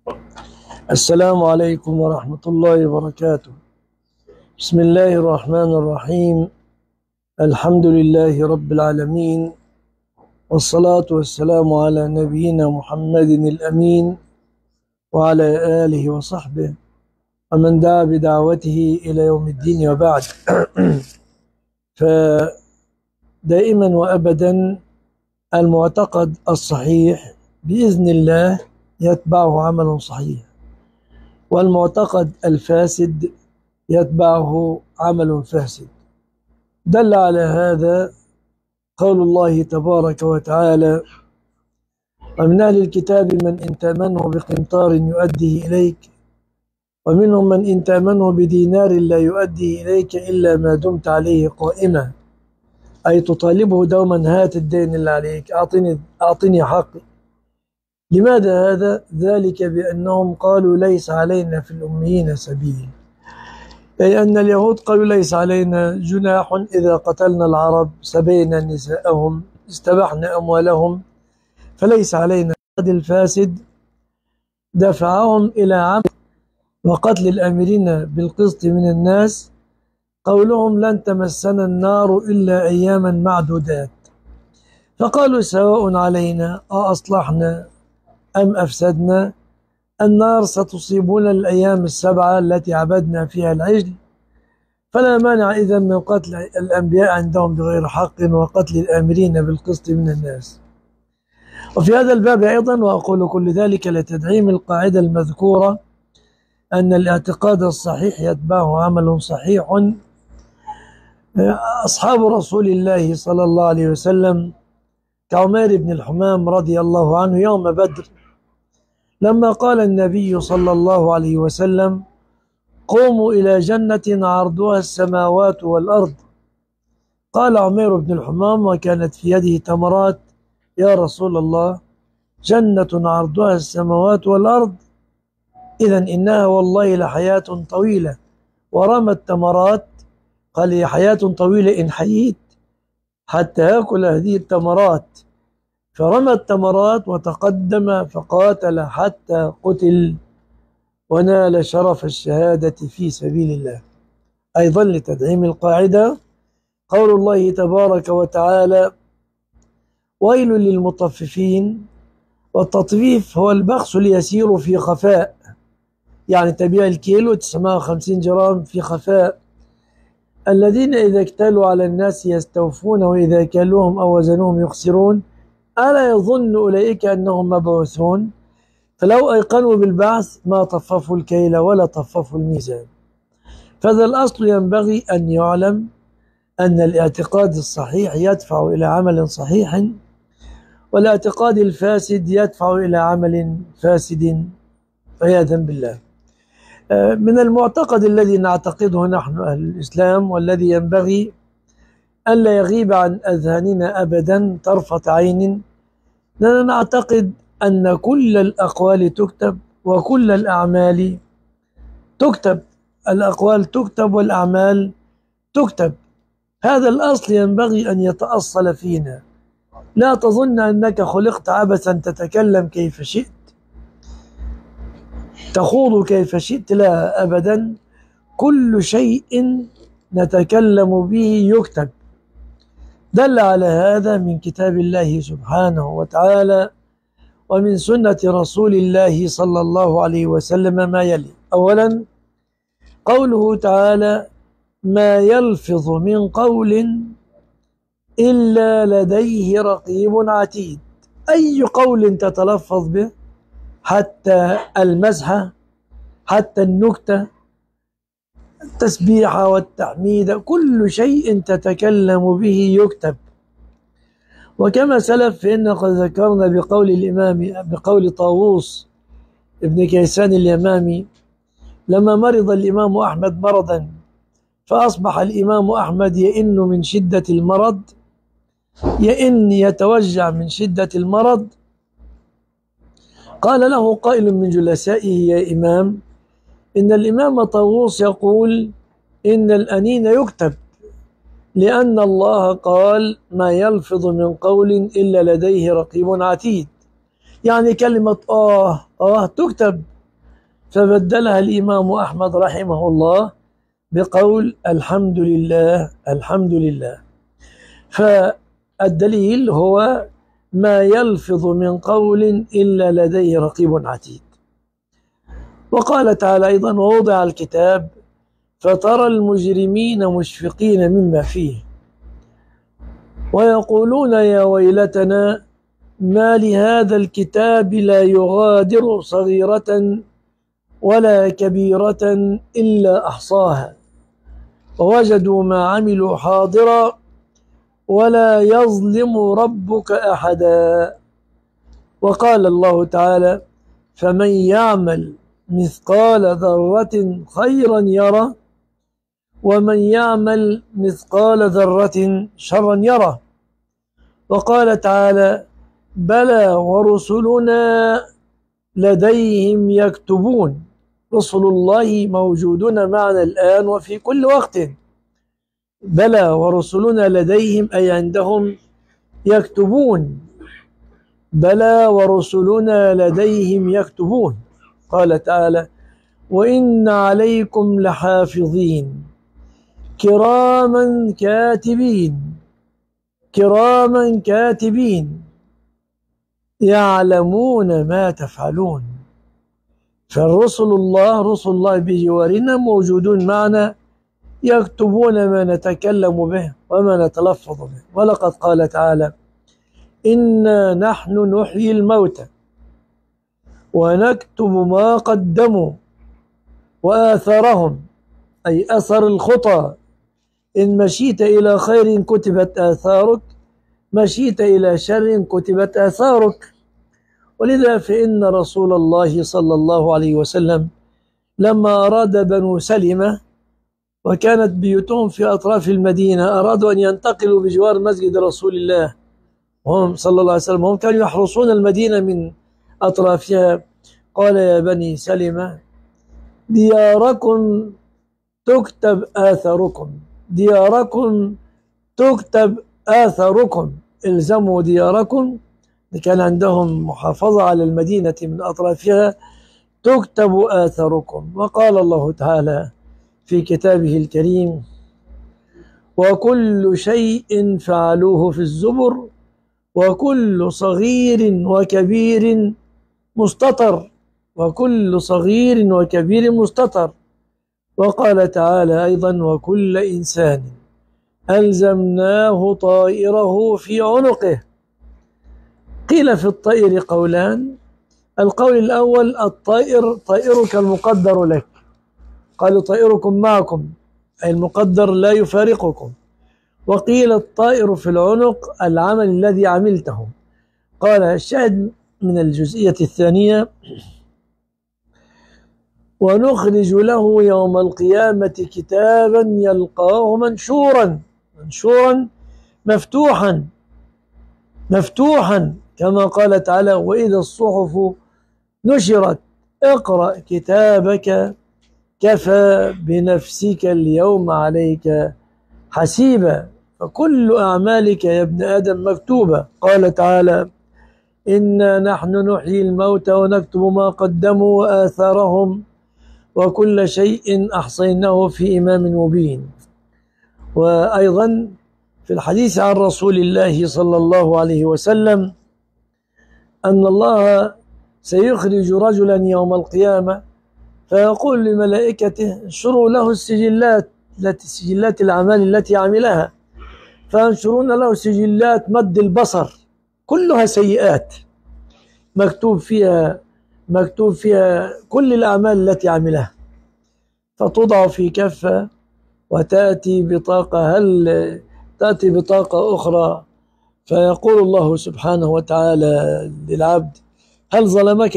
السلام عليكم ورحمة الله وبركاته. بسم الله الرحمن الرحيم. الحمد لله رب العالمين، والصلاة والسلام على نبينا محمد الأمين وعلى آله وصحبه ومن دعا بدعوته إلى يوم الدين، وبعد. فدائما وأبدا المعتقد الصحيح بإذن الله يتبعه عمل صحيح، والمعتقد الفاسد يتبعه عمل فاسد. دل على هذا قول الله تبارك وتعالى: ومن أهل الكتاب من إن تأمنه بقنطار يؤديه إليك، ومنهم من إن تأمنه بدينار لا يؤديه إليك إلا ما دمت عليه قائما، أي تطالبه دوما: هات الدين اللي عليك، أعطني حقي. لماذا هذا؟ ذلك بأنهم قالوا ليس علينا في الأميين سبيل، أي أن اليهود قالوا ليس علينا جناح إذا قتلنا العرب، سبينا نساءهم، استبحنا أموالهم، فليس علينا. الفاسد دفعهم إلى عمل وقتل الآمرين بالقسط من الناس، قولهم لن تمسنا النار إلا أياما معدودات، فقالوا سواء علينا أصلحنا أم أفسدنا، النار ستصيبنا الأيام السبعة التي عبدنا فيها العجل، فلا مانع إذن من قتل الأنبياء عندهم بغير حق وقتل الآمرين بالقسط من الناس. وفي هذا الباب أيضا، وأقول كل ذلك لتدعيم القاعدة المذكورة، أن الاعتقاد الصحيح يتبعه عمل صحيح. أصحاب رسول الله صلى الله عليه وسلم كعمير بن الحمام رضي الله عنه يوم بدر، لما قال النبي صلى الله عليه وسلم: قوموا إلى جنة عرضها السماوات والأرض، قال عمير بن الحمام وكانت في يده تمرات: يا رسول الله، جنة عرضها السماوات والأرض؟ إذا إنها والله لحياة طويلة. ورمى التمرات، قال: هي حياة طويلة إن حييت حتى يأكل هذه التمرات. فرمى التمرات وتقدم فقاتل حتى قتل ونال شرف الشهادة في سبيل الله. أيضا لتدعيم القاعدة قول الله تبارك وتعالى: ويل للمطففين. والتطفيف هو البخس اليسير في خفاء، يعني تبيع الكيلو 950 جرام في خفاء. الذين إذا اكتالوا على الناس يستوفون، وإذا كالوهم أو وزنوهم يخسرون، ألا يظن أولئك أنهم مبعوثون؟ فلو أيقنوا بالبعث ما طففوا الكيل ولا طففوا الميزان. فذا الأصل ينبغي أن يعلم أن الاعتقاد الصحيح يدفع إلى عمل صحيح، والاعتقاد الفاسد يدفع إلى عمل فاسد عياذا بالله. من المعتقد الذي نعتقده نحن أهل الإسلام، والذي ينبغي ألا يغيب عن أذهاننا أبدا طرفة عين، أننا نعتقد أن كل الأقوال تكتب وكل الأعمال تكتب. الأقوال تكتب والأعمال تكتب. هذا الأصل ينبغي أن يتأصل فينا. لا تظن أنك خلقت عبثا تتكلم كيف شئت، تخوض كيف شئت، لا أبدا. كل شيء نتكلم به يكتب. دل على هذا من كتاب الله سبحانه وتعالى ومن سنة رسول الله صلى الله عليه وسلم ما يلي: أولا، قوله تعالى: ما يلفظ من قول إلا لديه رقيب عتيد. أي قول تتلفظ به، حتى المزحة، حتى النكتة، التسبيح والتحميد، كل شيء تتكلم به يكتب. وكما سلف فإن قد ذكرنا بقول طاووس ابن كيسان اليمامي: لما مرض الإمام أحمد مرضا، فأصبح الإمام أحمد يئن من شدة المرض، يتوجع من شدة المرض. قال له قائل من جلسائه: يا إمام، إن الإمام طاووس يقول إن الأنين يكتب، لأن الله قال: ما يلفظ من قول إلا لديه رقيب عتيد. يعني كلمة تكتب، فبدلها الإمام أحمد رحمه الله بقول الحمد لله الحمد لله. فالدليل هو ما يلفظ من قول إلا لديه رقيب عتيد. وقال تعالى أيضا: ووضع الكتاب فترى المجرمين مشفقين مما فيه ويقولون يا ويلتنا ما لهذا الكتاب لا يغادر صغيرة ولا كبيرة إلا أحصاها ووجدوا ما عملوا حاضرا ولا يظلم ربك أحدا. وقال الله تعالى: فمن يعمل مثقال ذرة خيرا يره ومن يعمل مثقال ذرة شرا يره. وقال تعالى: بلى ورسلنا لديهم يكتبون. رسل الله موجودون معنا الآن وفي كل وقت. بلى ورسلنا لديهم أي عندهم يكتبون. بلى ورسلنا لديهم يكتبون. قال تعالى: وإن عليكم لحافظين كراما كاتبين كراما كاتبين يعلمون ما تفعلون. فالرسل الله رسل الله بجوارنا موجودون معنا يكتبون ما نتكلم به وما نتلفظ به. ولقد قال تعالى: إنا نحن نحيي الموتى ونكتب ما قدموا وآثارهم أي أثر الخطى. إن مشيت إلى خير كتبت آثارك، مشيت إلى شر كتبت آثارك. ولذا فإن رسول الله صلى الله عليه وسلم لما أراد بنو سلمة وكانت بيوتهم في أطراف المدينة أرادوا أن ينتقلوا بجوار مسجد رسول الله هم صلى الله عليه وسلم، هم كانوا يحرسون المدينة من أطرافها. قال: يا بني سلمة دياركم تكتب آثاركم، دياركم تكتب آثاركم، الزموا دياركم. كان عندهم محافظة على المدينة من أطرافها، تكتب آثاركم. وقال الله تعالى في كتابه الكريم: وكل شيء فعلوه في الزبر وكل صغير وكبير مستطر، وكل صغير وكبير مستطر. وقال تعالى أيضا: وكل إنسان ألزمناه طائره في عنقه. قيل في الطائر قولان: القول الأول الطائر طائرك المقدر لك، قالوا طائركم معكم أي المقدر لا يفارقكم. وقيل الطائر في العنق العمل الذي عملته. قال الشاهد من الجزئية الثانية: ونخرج له يوم القيامة كتابا يلقاه منشورا، منشورا مفتوحا، مفتوحا كما قال تعالى: وإذا الصحف نشرت اقرأ كتابك كفى بنفسك اليوم عليك حسيبا. فكل أعمالك يا ابن آدم مكتوبة. قال تعالى: إنا نحن نحيي الموتى ونكتب ما قدموا وآثارهم وكل شيء أحصيناه في إمام مبين. وأيضا في الحديث عن رسول الله صلى الله عليه وسلم أن الله سيخرج رجلا يوم القيامة فيقول لملائكته: انشروا له السجلات، سجلات الأعمال التي عملها. فينشرون له سجلات مد البصر كلها سيئات، مكتوب فيها كل الأعمال التي عملها. فتوضع في كفة وتأتي بطاقة، تأتي بطاقة أخرى، فيقول الله سبحانه وتعالى للعبد: هل ظلمك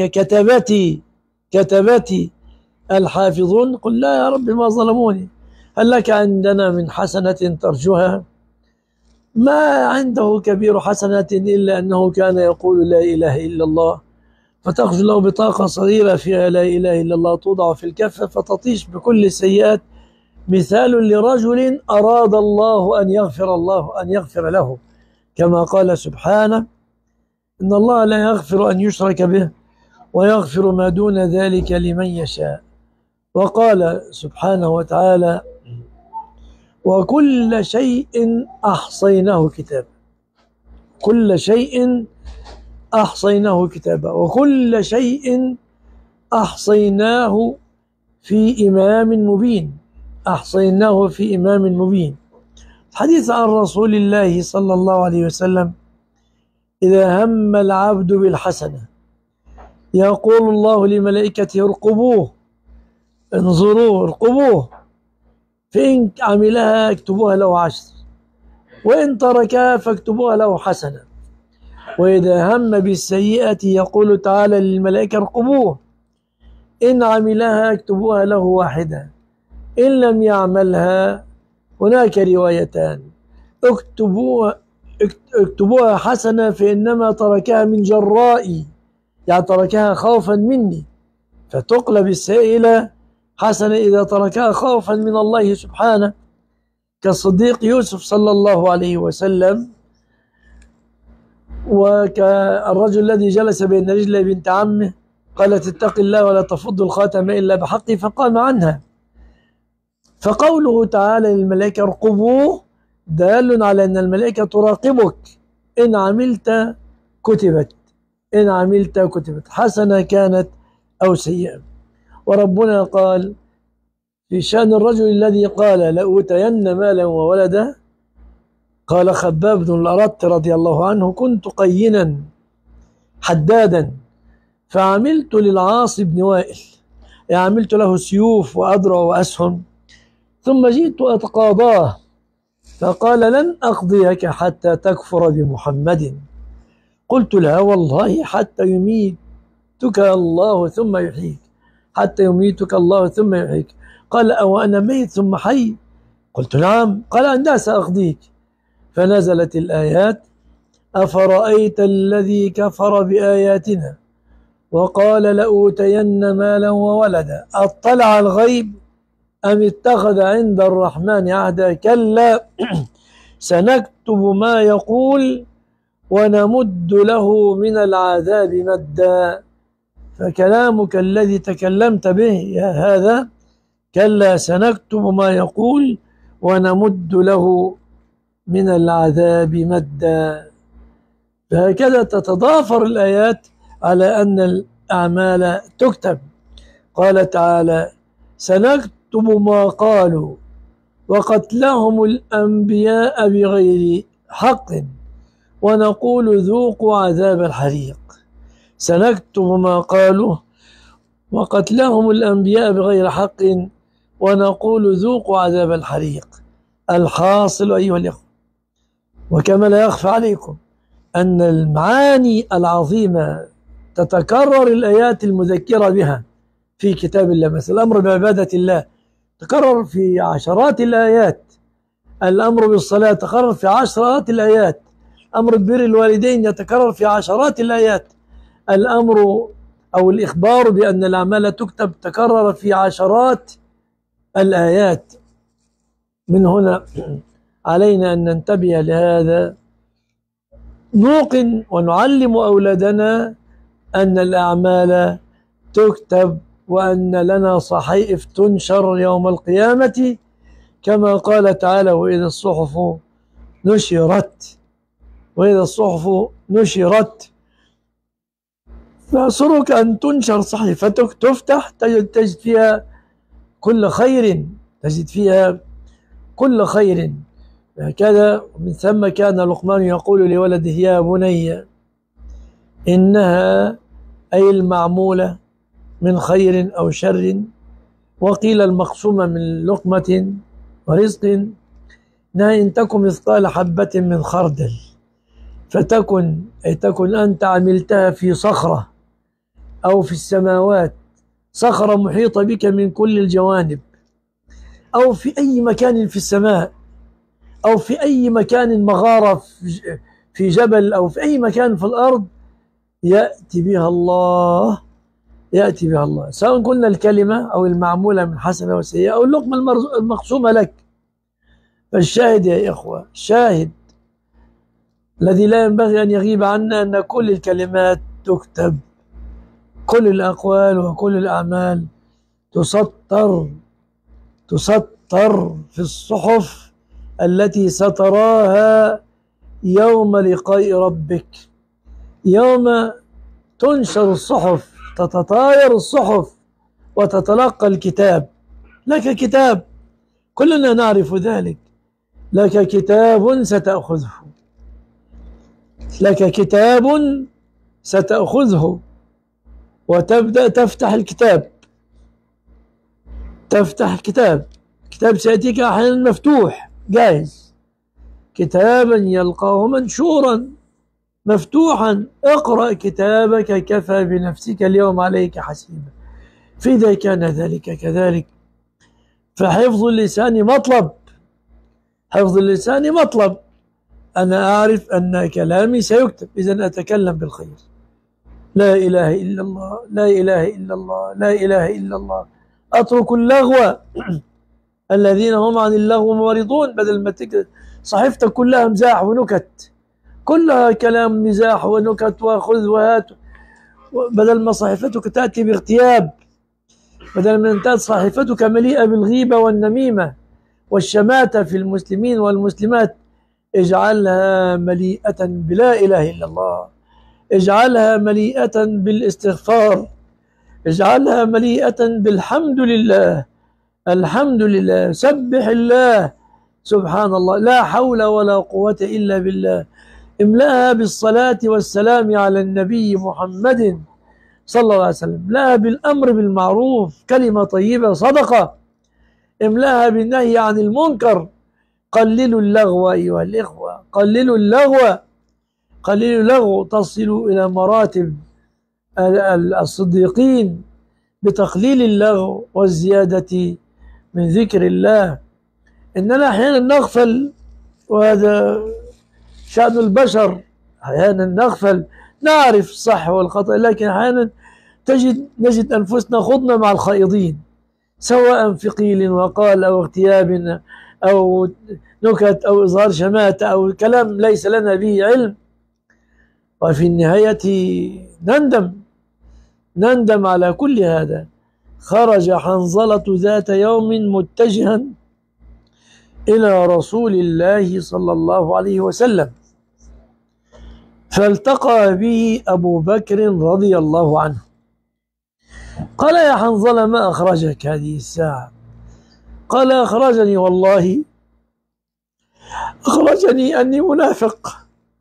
كتبتي الحافظون؟ قل: لا يا رب ما ظلموني. هل لك عندنا من حسنة ترجوها؟ ما عنده كبير حسنة إلا أنه كان يقول لا إله إلا الله. فتخرج له بطاقة صغيرة فيها لا إله إلا الله، توضع في الكفة فتطيش بكل السيئات. مثال لرجل أراد الله أن يغفر له، كما قال سبحانه: إن الله لا يغفر أن يشرك به ويغفر ما دون ذلك لمن يشاء. وقال سبحانه وتعالى: وكل شيء أحصيناه كتابا. كل شيء أحصيناه كتابا، وكل شيء أحصيناه في إمام مبين. أحصيناه في إمام مبين. حديث عن رسول الله صلى الله عليه وسلم: إذا هم العبد بالحسنة يقول الله لملائكته: ارقبوه، انظروه، ارقبوه، فإن عملها اكتبوها له 10، وإن تركها فاكتبوها له حسنة. وإذا هم بالسيئة يقول تعالى للملائكة: ارقبوه، إن عملها اكتبوها له 1، إن لم يعملها، هناك روايتان، اكتبوها حسنة فإنما تركها من جرائي، يعني تركها خوفا مني، فتقلب السائلة حسنة إذا تركها خوفا من الله سبحانه، كالصديق يوسف صلى الله عليه وسلم، وكالرجل الذي جلس بين رجلي بنت عمه قالت: اتق الله ولا تفض الخاتم إلا بحقه، فقام عنها. فقوله تعالى للملائكة: ارقبوه، دال على أن الملائكة تراقبك، إن عملت كتبت، إن عملت كتبت، حسنة كانت أو سيئة. وربنا قال في شأن الرجل الذي قال: لأوتين مالا وولدا، قال خباب بن الأرط رضي الله عنه: كنت قينا حدادا فعملت للعاص بن وائل، يعني عملت له سيوف وأدرع وأسهم، ثم جئت أتقاضاه فقال: لن أقضيك حتى تكفر بمحمد. قلت: لا والله حتى يميتك الله ثم يحييك، حتى يميتك الله ثم يحييك. قال: أو أنا ميت ثم حي؟ قلت: نعم. قال: أنا سأقضيك. فنزلت الآيات: أفرأيت الذي كفر بآياتنا وقال لأوتين مالا وولدا أطلع الغيب أم اتخذ عند الرحمن عهدا؟ كلا سنكتب ما يقول ونمد له من العذاب مدا. فكلامك الذي تكلمت به يا هذا: كلا سنكتب ما يقول ونمد له من العذاب مدا. فهكذا تتضافر الآيات على أن الأعمال تكتب. قال تعالى: سنكتب ما قالوا وقتلهم الأنبياء بغير حق ونقول ذوقوا عذاب الحريق. سنكتب ما قالوا وقتلهم الأنبياء بغير حق ونقول ذوقوا عذاب الحريق. الحاصل أيها الإخوة، وكما لا يخفى عليكم أن المعاني العظيمة تتكرر الآيات المذكرة بها في كتاب الله، مثل الأمر بعبادة الله تكرر في عشرات الآيات، الأمر بالصلاة تكرر في عشرات الآيات، أمر بر الوالدين يتكرر في عشرات الآيات، الأمر أو الإخبار بأن الأعمال تكتب تكرر في عشرات الآيات. من هنا علينا أن ننتبه لهذا، نوقن ونعلم أولادنا أن الأعمال تكتب، وأن لنا صحائف تنشر يوم القيامة، كما قال تعالى: وإذا الصحف نشرت، وإذا الصحف نشرت. فأسرك أن تنشر صحيفتك، تفتح تجد فيها كل خير، تجد فيها كل خير. هكذا من ثم كان لقمان يقول لولده: يا بني إنها أي المعمولة من خير أو شر، وقيل المقسومة من لقمة ورزق، إنها إن تكن مثقال حبة من خردل فتكن، أي تكن أنت عملتها في صخرة أو في السماوات، صخرة محيطة بك من كل الجوانب، أو في أي مكان في السماء، أو في أي مكان مغارة في جبل، أو في أي مكان في الأرض، يأتي بها الله، يأتي بها الله، سواء قلنا الكلمة أو المعمولة من حسنة وسيئة أو اللقمة المقسومة لك. فالشاهد يا إخوة، الشاهد الذي لا ينبغي أن يغيب عنا أن كل الكلمات تكتب، كل الأقوال وكل الأعمال تسطر في الصحف التي ستراها يوم لقاء ربك. يوم تنشر الصحف، تتطاير الصحف وتتلقى الكتاب. لك كتاب، كلنا نعرف ذلك. لك كتاب ستأخذه، لك كتاب ستأخذه وتبدأ تفتح الكتاب. تفتح الكتاب، كتاب سيأتيك أحيانا مفتوح جاهز، كتابا يلقاه منشورا مفتوحا. اقرأ كتابك كفى بنفسك اليوم عليك حسيبا. فإذا كان ذلك كذلك فحفظ اللسان مطلب. حفظ اللسان مطلب. أنا أعرف أن كلامي سيكتب، إذن أتكلم بالخير. لا إله إلا الله، لا إله إلا الله، لا إله إلا الله. أترك اللغو الذين هم عن اللغو معرضون. بدل ما صحيفتك كلها مزاح ونكت، كلها كلام مزاح ونكت وخذ وهات، بدل ما صحيفتك تأتي باغتياب، بدل ما أن تأتي صحيفتك مليئة بالغيبة والنميمة والشماتة في المسلمين والمسلمات، اجعلها مليئة بلا إله إلا الله، اجعلها مليئة بالاستغفار، اجعلها مليئة بالحمد لله. الحمد لله، سبح الله، سبحان الله، لا حول ولا قوة إلا بالله. املأها بالصلاة والسلام على النبي محمد صلى الله عليه وسلم. املأها بالأمر بالمعروف، كلمة طيبة صدقة. املأها بالنهي عن المنكر. قللوا اللغو أيها الإخوة، قللوا اللغو، قللوا اللغو. تصلوا إلى مراتب الصديقين بتقليل اللغو والزيادة من ذكر الله. إننا أحيانا نغفل، وهذا شأن البشر، أحيانا نغفل، نعرف الصح والخطأ، لكن أحيانا نجد أنفسنا خضنا مع الخائضين، سواء في قيل وقال أو اغتياب أو نكت أو إظهار شماتة أو كلام ليس لنا به علم، وفي النهاية نندم على كل هذا. خرج حنظلة ذات يوم متجها إلى رسول الله صلى الله عليه وسلم، فالتقى به أبو بكر رضي الله عنه. قال: يا حنظلة، ما أخرجك هذه الساعة؟ قال: أخرجني والله، أخرجني أني منافق.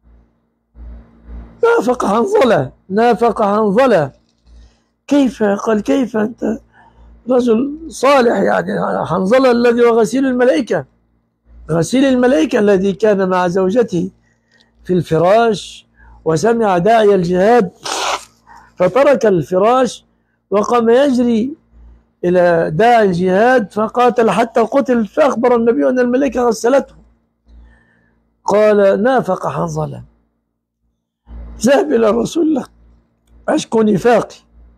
نافق حنظلة، نافق حنظلة. كيف؟ قال: كيف أنت رجل صالح، يعني حنظلة الذي هو غسيل الملائكة، غسيل الملائكة الذي كان مع زوجته في الفراش وسمع داعي الجهاد فترك الفراش وقام يجري إلى داعي الجهاد فقاتل حتى قتل، فأخبر النبي أن الملائكة غسلته. قال: نافق حنظلة. ذهب إلى رسول الله أشكو نفاقي.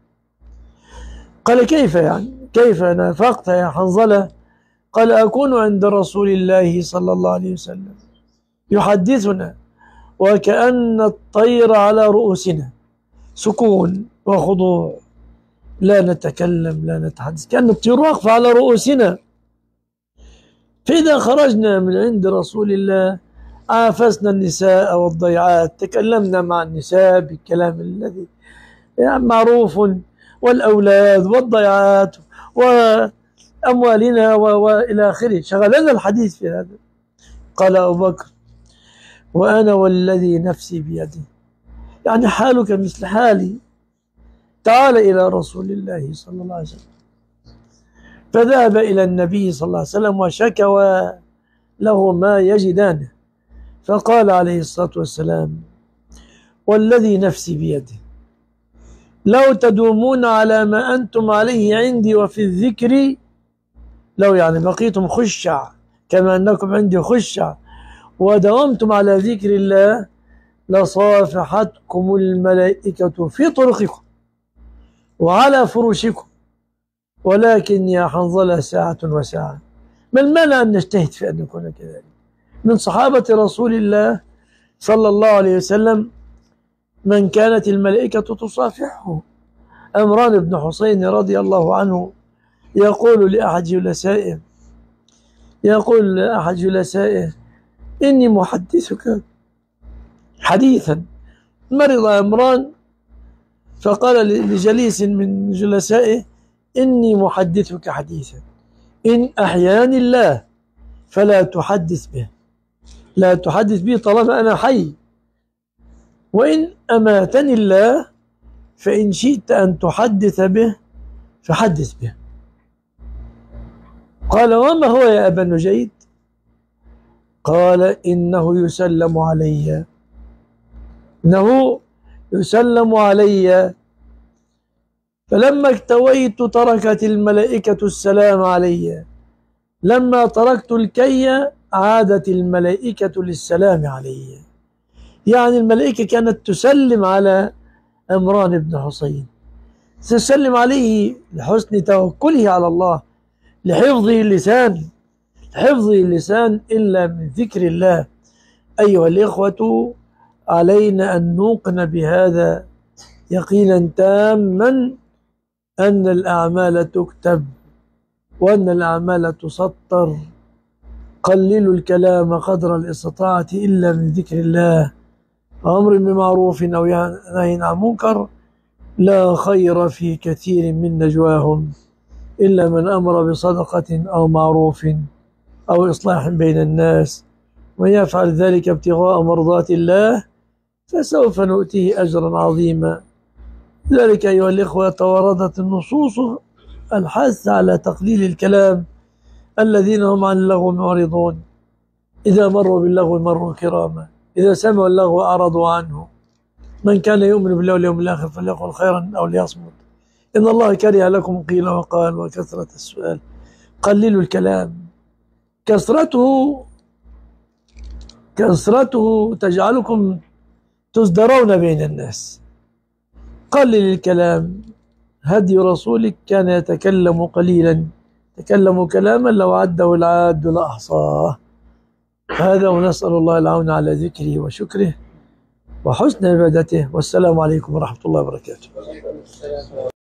قال: كيف يعني؟ كيف نافقت يا حنظلة؟ قال: أكون عند رسول الله صلى الله عليه وسلم يحدثنا وكأن الطير على رؤوسنا، سكون وخضوع، لا نتكلم لا نتحدث، كأن الطيور واقفة على رؤوسنا. فإذا خرجنا من عند رسول الله عافسنا النساء والضيعات، تكلمنا مع النساء بالكلام الذي يعني معروف، والأولاد والضيعات وأموالنا وإلى آخره، شغلنا الحديث في هذا. قال أبو بكر: وأنا والذي نفسي بيده، يعني حالك مثل حالي، تعال إلى رسول الله صلى الله عليه وسلم. فذهب إلى النبي صلى الله عليه وسلم وشكوى له ما يجدانه، فقال عليه الصلاة والسلام: والذي نفسي بيده لو تدومون على ما أنتم عليه عندي وفي الذكر، لو يعني بقيتم خشع كما أنكم عندي خشع ودومتم على ذكر الله لصافحتكم الملائكة في طرقكم وعلى فرشكم، ولكن يا حنظلة ساعة وساعة. ما المانع أن نجتهد في أن نكون كذلك؟ من صحابة رسول الله صلى الله عليه وسلم من كانت الملائكة تصافحه عمران بن حسين رضي الله عنه يقول لأحد جلسائه إني محدثك حديثا. مرض عمران فقال لجليس من جلسائه إني محدثك حديثا إن أحياني الله فلا تحدث به، لا تحدث به طالما أنا حي، وإن أماتني الله فإن شئت أن تحدث به فحدث به. قال وما هو يا أبا نجيد؟ قال إنه يسلم علي، إنه يسلم علي، فلما اكتويت تركت الملائكة السلام علي، لما تركت الكي عادت الملائكة للسلام علي. يعني الملائكة كانت تسلم على عمران بن حسين، تسلم عليه لحسن توكله على الله، لحفظه اللسان إلا من ذكر الله. أيها الإخوة، علينا أن نوقن بهذا يقينا تاما أن الأعمال تكتب وأن الأعمال تسطر. قللوا الكلام قدر الاستطاعة إلا من ذكر الله، أمر بمعروف أو نهي عن منكر، لا خير في كثير من نجواهم إلا من أمر بصدقة أو معروف أو إصلاح بين الناس، ويفعل ذلك ابتغاء مرضات الله فسوف نؤتيه أجرا عظيما. ذلك أيها الإخوة توردت النصوص الحث على تقليل الكلام. الذين هم عن اللغو معرضون، إذا مروا باللغو مروا كراما، إذا سمعوا اللغو أعرضوا عنه. من كان يؤمن بالله واليوم الآخر فليقل خيرا أو ليصمت، إن الله كره لكم قيل وقال وكثرة السؤال. قللوا الكلام، كثرته تجعلكم تزدرون بين الناس. قلل الكلام. هدي رسولك كان يتكلم قليلا، تكلم كلاما لو عده العاد لأحصاه. هذا ونسأل الله العون على ذكره وشكره وحسن عبادته. والسلام عليكم ورحمة الله وبركاته.